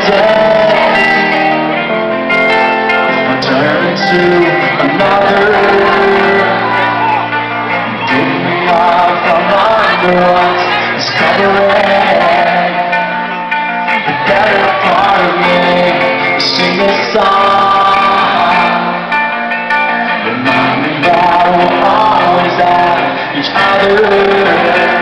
day turn into another, dig me out from under what's discovering. The better part of me, sing this song, remind me that we're always at each other.